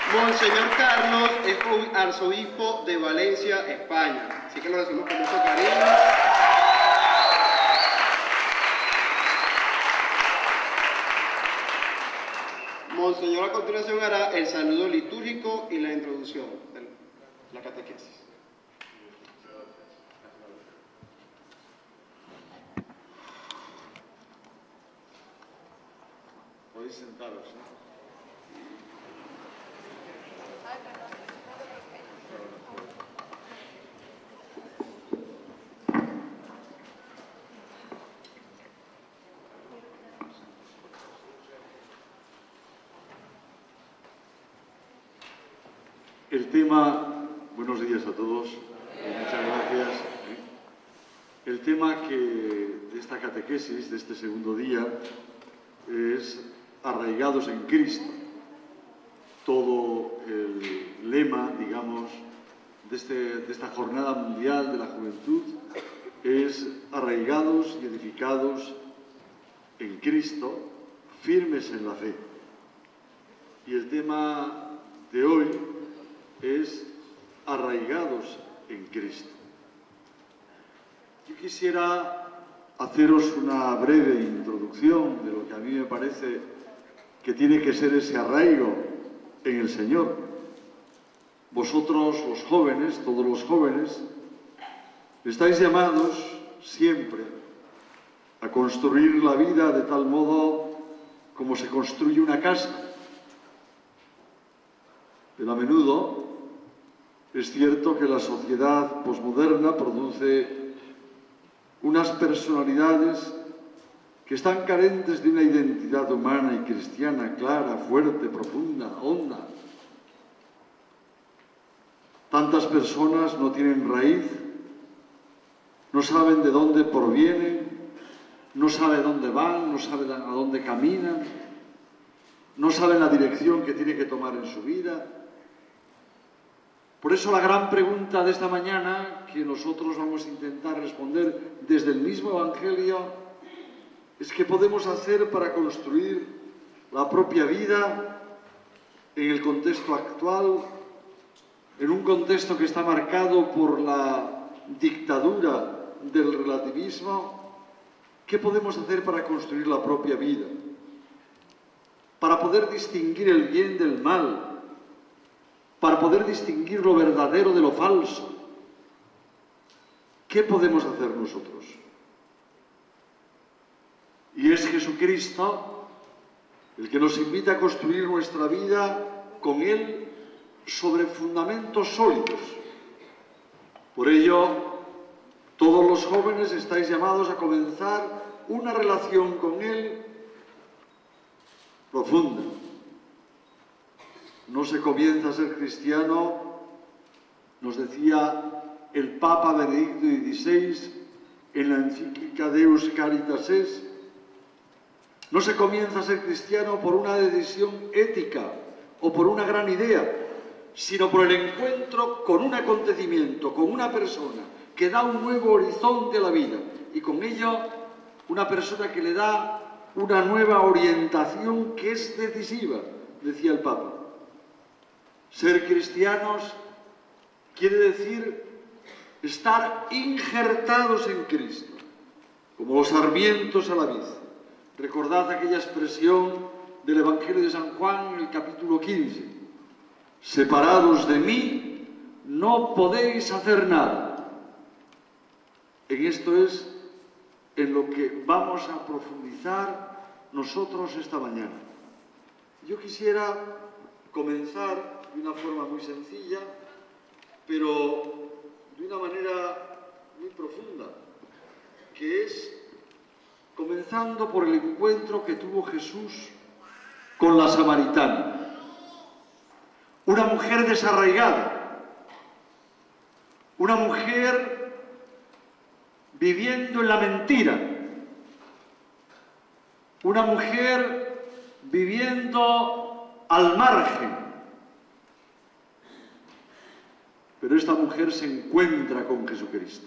Monseñor Carlos es arzobispo de Valencia, España. Así que lo decimos con mucho cariño. Monseñor a continuación hará el saludo litúrgico y la introducción de la catequesis. Podéis sentaros, ¿eh? El tema, buenos días a todos, muchas gracias. El tema de esta catequesis, de este segundo día, es arraigados en Cristo. Todo el lema, digamos, de esta jornada mundial de la juventud es arraigados y edificados en Cristo, firmes en la fe. Y el tema de hoy es arraigados en Cristo. Yo quisiera haceros una breve introducción de lo que a mí me parece que tiene que ser ese arraigo en el Señor. Vosotros, los jóvenes, todos los jóvenes, estáis llamados siempre a construir la vida de tal modo como se construye una casa. Pero a menudo es cierto que la sociedad posmoderna produce unas personalidades que están carentes de una identidad humana y cristiana clara, fuerte, profunda, honda. Tantas personas no tienen raíz, no saben de dónde provienen, no saben dónde van, no saben a dónde caminan, no saben la dirección que tienen que tomar en su vida. Por eso la gran pregunta de esta mañana, que nosotros vamos a intentar responder desde el mismo Evangelio, es qué podemos hacer para construir la propia vida en el contexto actual, en un contexto que está marcado por la dictadura del relativismo. ¿Qué podemos hacer para construir la propia vida? Para poder distinguir el bien del mal, para poder distinguir lo verdadero de lo falso. ¿Qué podemos hacer nosotros? Y es Jesucristo el que nos invita a construir nuestra vida con Él sobre fundamentos sólidos. Por ello, todos los jóvenes estáis llamados a comenzar una relación con Él profunda. No se comienza a ser cristiano, nos decía el Papa Benedicto XVI en la encíclica Deus Caritas Est, no se comienza a ser cristiano por una decisión ética o por una gran idea, sino por el encuentro con un acontecimiento, con una persona que da un nuevo horizonte a la vida y con ello una persona que le da una nueva orientación que es decisiva, decía el Papa. Ser cristianos quiere decir estar injertados en Cristo, como los sarmientos a la vid. Recordad aquella expresión del Evangelio de San Juan en el capítulo 15. Separados de mí, no podéis hacer nada. En esto es en lo que vamos a profundizar nosotros esta mañana. Yo quisiera comenzar de una forma muy sencilla, pero de una manera muy profunda, que es comenzando por el encuentro que tuvo Jesús con la samaritana, una mujer desarraigada, una mujer viviendo en la mentira, una mujer viviendo al margen. Pero esta mujer se encuentra con Jesucristo.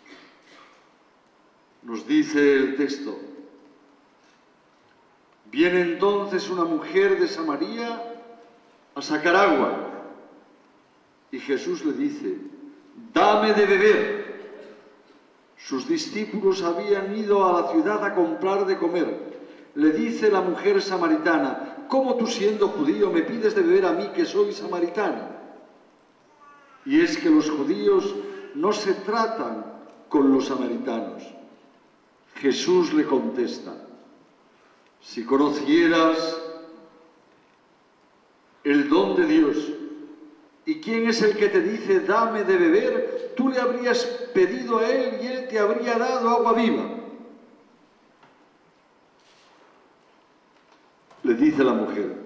Nos dice el texto: viene entonces una mujer de Samaria a sacar agua. Y Jesús le dice, dame de beber. Sus discípulos habían ido a la ciudad a comprar de comer. Le dice la mujer samaritana, ¿cómo tú siendo judío me pides de beber a mí que soy samaritana? Y es que los judíos no se tratan con los samaritanos. Jesús le contesta, si conocieras el don de Dios y quién es el que te dice dame de beber, tú le habrías pedido a él y él te habría dado agua viva. Le dice la mujer,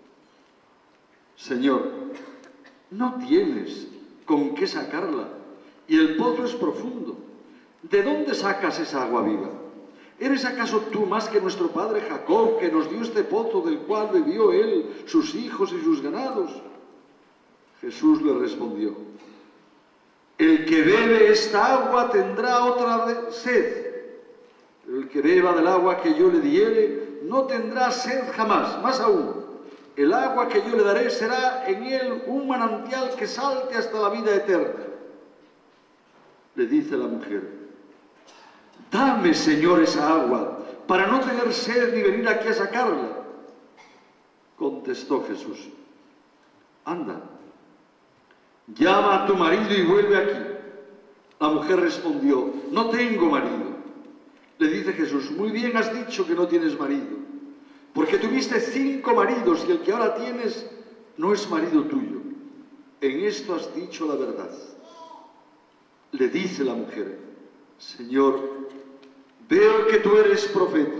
Señor, no tienes con qué sacarla y el pozo es profundo. ¿De dónde sacas esa agua viva? ¿Eres acaso tú más que nuestro padre Jacob, que nos dio este pozo del cual bebió él, sus hijos y sus ganados? Jesús le respondió, el que bebe esta agua tendrá otra sed. El que beba del agua que yo le diere no tendrá sed jamás. Más aún, el agua que yo le daré será en él un manantial que salte hasta la vida eterna. Le dice la mujer, dame, Señor, esa agua, para no tener sed ni venir aquí a sacarla. Contestó Jesús, anda, llama a tu marido y vuelve aquí. La mujer respondió, no tengo marido. Le dice Jesús, muy bien has dicho que no tienes marido, porque tuviste 5 maridos y el que ahora tienes no es marido tuyo. En esto has dicho la verdad. Le dice la mujer, Señor, veo que tú eres profeta.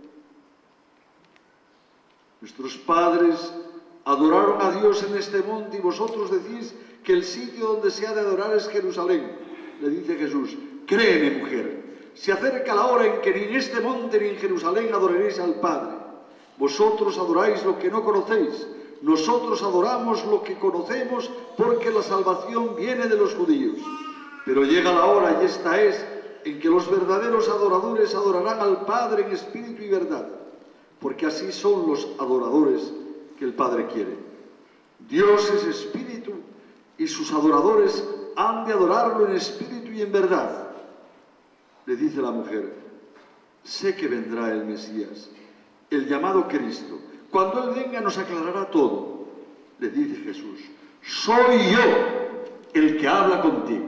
Nuestros padres adoraron a Dios en este monte y vosotros decís que el sitio donde se ha de adorar es Jerusalén. Le dice Jesús, créeme, mujer, se acerca la hora en que ni en este monte ni en Jerusalén adoraréis al Padre. Vosotros adoráis lo que no conocéis, nosotros adoramos lo que conocemos, porque la salvación viene de los judíos. Pero llega la hora, y esta es, en que los verdaderos adoradores adorarán al Padre en espíritu y verdad, porque así son los adoradores que el Padre quiere. Dios es espíritu, y sus adoradores han de adorarlo en espíritu y en verdad. Le dice la mujer, sé que vendrá el Mesías, el llamado Cristo. Cuando Él venga nos aclarará todo. Le dice Jesús, soy yo el que habla contigo.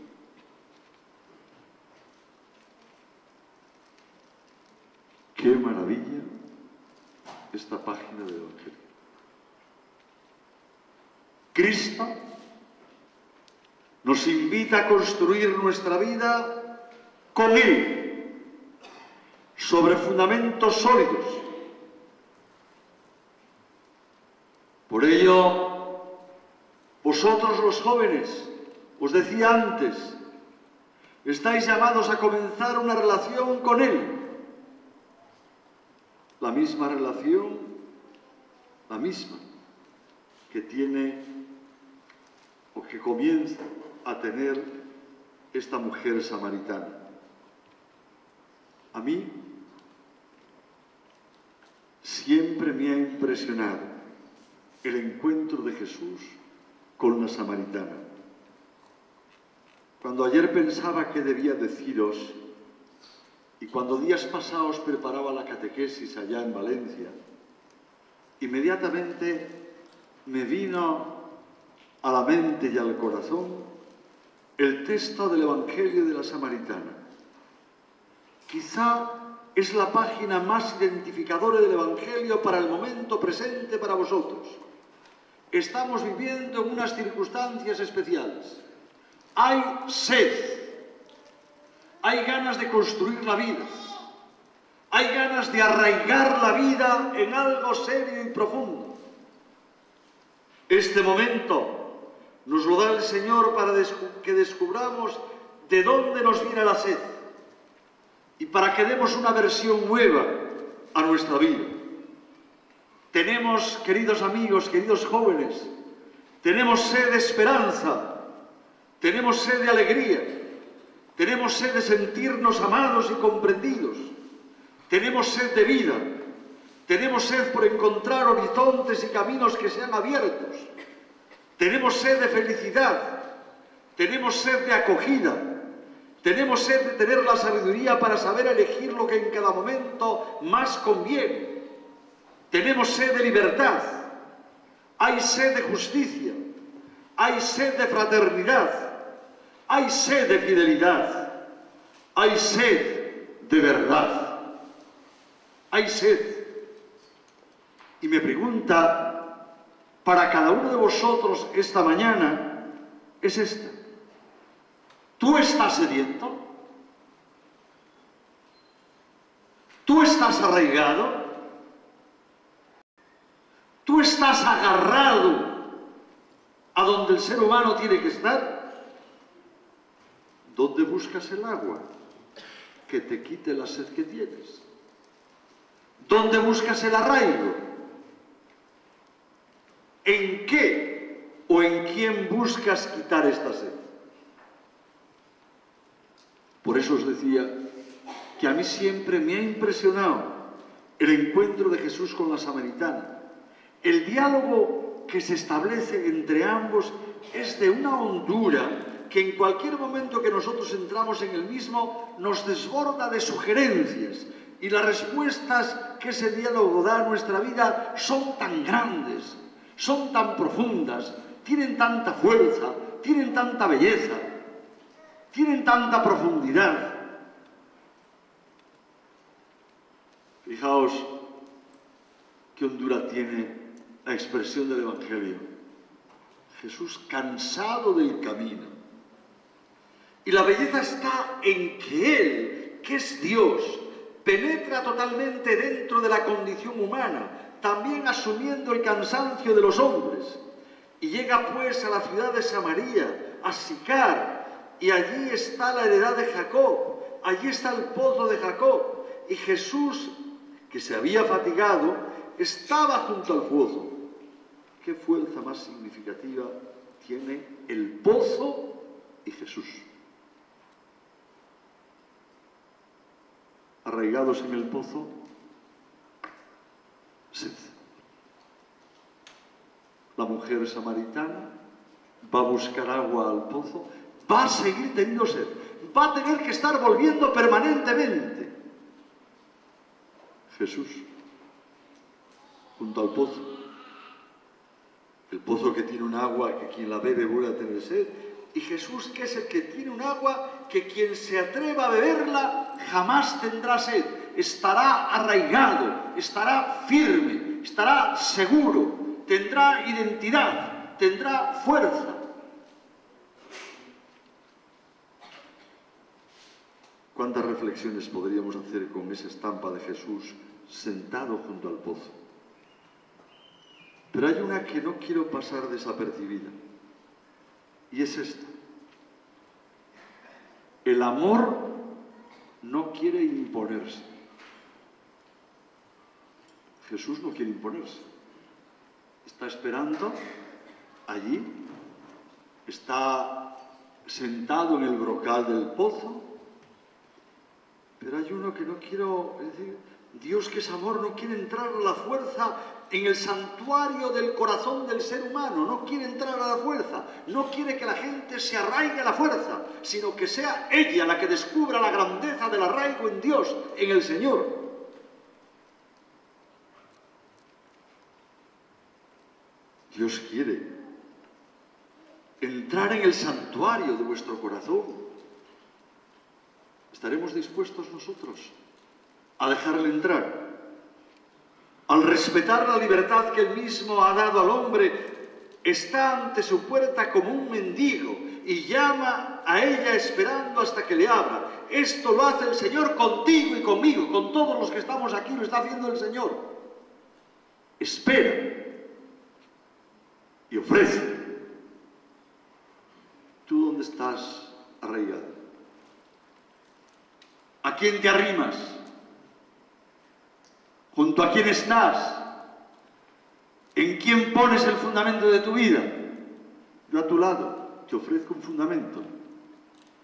Qué maravilla esta página del Evangelio. Cristo nos invita a construir nuestra vida con Él, sobre fundamentos sólidos. Por ello, vosotros los jóvenes, os decía antes, estáis llamados a comenzar una relación con Él. La misma relación, la misma que tiene o que comienza a tener esta mujer samaritana. A mí siempre me ha impresionado el encuentro de Jesús con la samaritana. Cuando ayer pensaba qué debía deciros, y cuando días pasados preparaba la catequesis allá en Valencia, inmediatamente me vino a la mente y al corazón el texto del Evangelio de la Samaritana. Quizá es la página más identificadora del Evangelio para el momento presente para vosotros. Estamos viviendo en unas circunstancias especiales. Hay sed. Hay ganas de construir la vida. Hay ganas de arraigar la vida en algo serio y profundo. Este momento nos lo da el Señor para que descubramos de dónde nos viene la sed y para que demos una versión nueva a nuestra vida. Tenemos, queridos amigos, queridos jóvenes, tenemos sed de esperanza, tenemos sed de alegría, tenemos sed de sentirnos amados y comprendidos, tenemos sed de vida, Tenemos sed por encontrar horizontes y caminos que sean abiertos. Tenemos sed de felicidad. Tenemos sed de acogida. Tenemos sed de tener la sabiduría para saber elegir lo que en cada momento más conviene. Tenemos sed de libertad. Hay sed de justicia. Hay sed de fraternidad. Hay sed de fidelidad. Hay sed de verdad. Hay sed. Y mi pregunta para cada uno de vosotros esta mañana es esta. ¿Tú estás sediento? ¿Tú estás arraigado? ¿Tú estás agarrado a donde el ser humano tiene que estar? ¿Dónde buscas el agua que te quite la sed que tienes? ¿Dónde buscas el arraigo? ¿En qué o en quién buscas quitar esta sed? Por eso os decía que a mí siempre me ha impresionado el encuentro de Jesús con la samaritana. El diálogo que se establece entre ambos es de una hondura que en cualquier momento que nosotros entramos en el mismo nos desborda de sugerencias, y las respuestas que ese diálogo da a nuestra vida son tan grandes, son tan profundas, tienen tanta fuerza, tienen tanta belleza, tienen tanta profundidad. Fijaos qué hondura tiene la expresión del Evangelio. Jesús cansado del camino. Y la belleza está en que Él, que es Dios, penetra totalmente dentro de la condición humana, también asumiendo el cansancio de los hombres. Y llega pues a la ciudad de Samaria, a Sicar, y allí está la heredad de Jacob, allí está el pozo de Jacob. Y Jesús, que se había fatigado, estaba junto al pozo. ¿Qué fuerza más significativa tiene el pozo y Jesús? Arraigados en el pozo, sed. La mujer samaritana va a buscar agua al pozo, va a seguir teniendo sed, va a tener que estar volviendo permanentemente. Jesús, junto al pozo, el pozo que tiene un agua que quien la bebe vuelve a tener sed, y Jesús, que es el que tiene un agua que quien se atreva a beberla jamás tendrá sed, estará arraigado, estará firme, estará seguro, tendrá identidad, tendrá fuerza. ¿Cuántas reflexiones podríamos hacer con esa estampa de Jesús sentado junto al pozo? Pero hay una que no quiero pasar desapercibida, y es esta. El amor no quiere imponerse. Jesús no quiere imponerse. Está esperando allí, está sentado en el brocal del pozo, pero hay uno que no quiero, es decir, Dios, que es amor, no quiere entrar a la fuerza en el santuario del corazón del ser humano, no quiere entrar a la fuerza, no quiere que la gente se arraigue a la fuerza, sino que sea ella la que descubra la grandeza del arraigo en Dios, en el Señor. Dios quiere entrar en el santuario de vuestro corazón. ¿Estaremos dispuestos nosotros a dejarle entrar? Al respetar la libertad que Él mismo ha dado al hombre, está ante su puerta como un mendigo y llama a ella esperando hasta que le abra. Esto lo hace el Señor contigo y conmigo, con todos los que estamos aquí, lo está haciendo el Señor. Espera y ofrece. ¿Tú dónde estás arraigado? ¿A quién te arrimas? ¿Junto a quién estás? ¿En quién pones el fundamento de tu vida? Yo a tu lado te ofrezco un fundamento,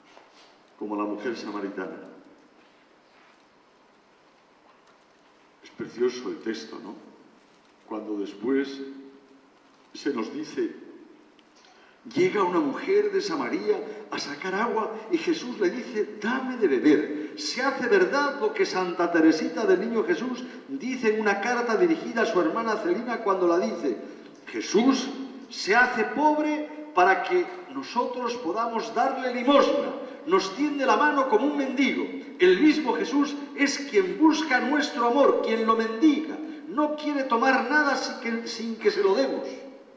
como la mujer samaritana. precioso el texto, ¿no? Cuando después se nos dice, llega una mujer de Samaria a sacar agua y Jesús le dice, dame de beber. Se hace verdad lo que Santa Teresita del Niño Jesús dice en una carta dirigida a su hermana Celina cuando la dice, Jesús se hace pobre para que nosotros podamos darle limosna. Nos tiende la mano como un mendigo. El mismo Jesús es quien busca nuestro amor, quien lo mendiga. No quiere tomar nada sin que se lo demos.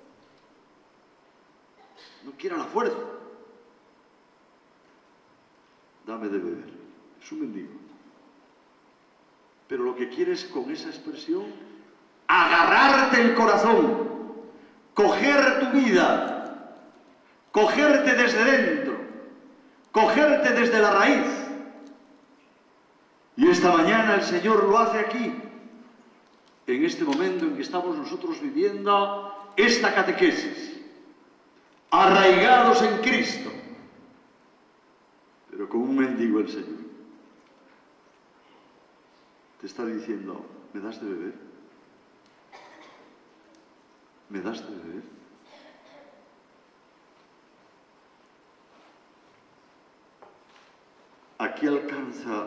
No quiere a la fuerza. Dame de beber. Es un mendigo. Pero lo que quiere es, con esa expresión, agarrarte el corazón, coger tu vida, cogerte desde dentro, cogerte desde la raíz. Y esta mañana el Señor lo hace aquí, en este momento en que estamos nosotros viviendo esta catequesis, arraigados en Cristo, pero como un mendigo el Señor te está diciendo, ¿me das de beber? ¿Me das de beber? Aquí alcanza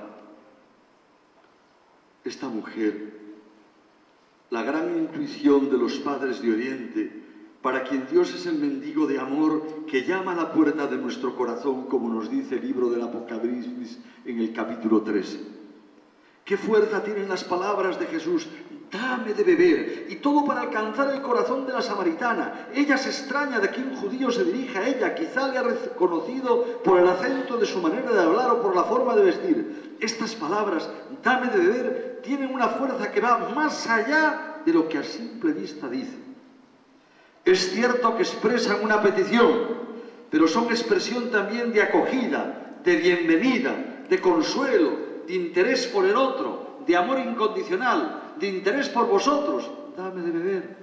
esta mujer la gran intuición de los padres de Oriente, para quien Dios es el mendigo de amor que llama a la puerta de nuestro corazón, como nos dice el libro del Apocalipsis en el capítulo 3. ¿Qué fuerza tienen las palabras de Jesús? Dame de beber. Y todo para alcanzar el corazón de la samaritana. Ella se extraña de que un judío se dirija a ella. Quizá le ha reconocido por el acento de su manera de hablar o por la forma de vestir. Estas palabras, dame de beber, tienen una fuerza que va más allá de lo que a simple vista dice. Es cierto que expresan una petición, pero son expresión también de acogida, de bienvenida, de consuelo, de interés por el otro, de amor incondicional, de interés por vosotros. Dame de beber.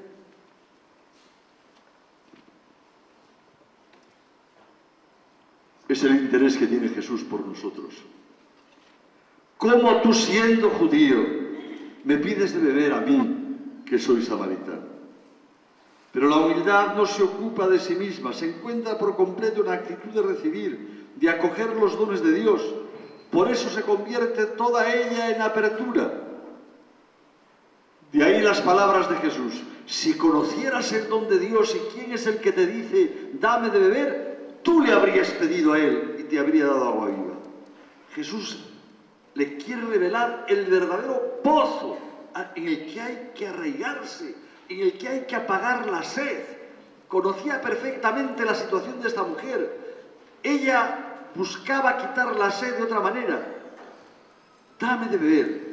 Es el interés que tiene Jesús por nosotros. ¿Cómo tú, siendo judío, me pides de beber a mí, que soy samaritano? Pero la humildad no se ocupa de sí misma, se encuentra por completo en la actitud de recibir, de acoger los dones de Dios. Por eso se convierte toda ella en apertura. De ahí las palabras de Jesús. Si conocieras el don de Dios y quién es el que te dice, dame de beber, tú le habrías pedido a él y te habría dado agua viva. Jesús le quiere revelar el verdadero pozo en el que hay que arraigarse, en el que hay que apagar la sed. Conocía perfectamente la situación de esta mujer. Ella buscaba quitar la sed de otra manera. Dame de beber.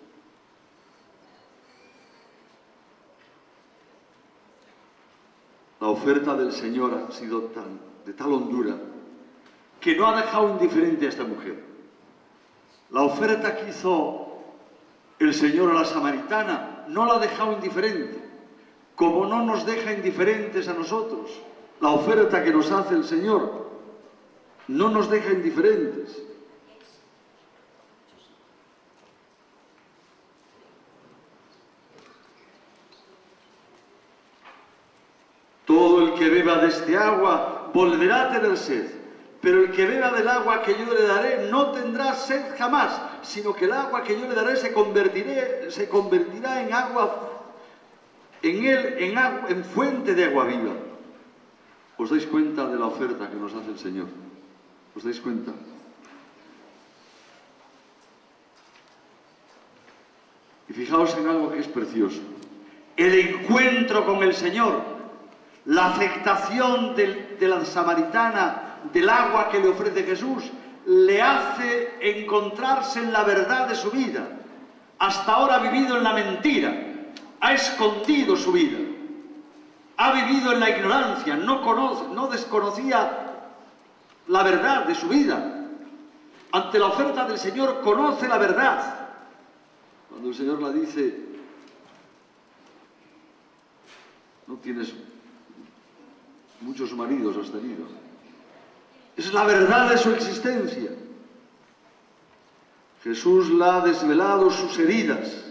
La oferta del Señor ha sido de tal hondura que no ha dejado indiferente a esta mujer. La oferta que hizo el Señor a la samaritana no la ha dejado indiferente, como no nos deja indiferentes a nosotros. La oferta que nos hace el Señor no nos deja indiferentes. Todo el que beba de este agua volverá a tener sed, pero el que beba del agua que yo le daré no tendrá sed jamás, sino que el agua que yo le daré se convertirá en agua, en fuente de agua viva. ¿Os dais cuenta de la oferta que nos hace el Señor? ¿Os dais cuenta? Y fijaos en algo que es precioso. El encuentro con el Señor, la aceptación de la samaritana del agua que le ofrece Jesús, le hace encontrarse en la verdad de su vida. Hasta ahora ha vivido en la mentira, ha escondido su vida, ha vivido en la ignorancia, no desconocía la verdad de su vida. Ante la oferta del Señor conoce la verdad. Cuando el Señor la dice, no tienes muchos maridos, has tenido. Es la verdad de su existencia. Jesús la ha desvelado sus heridas.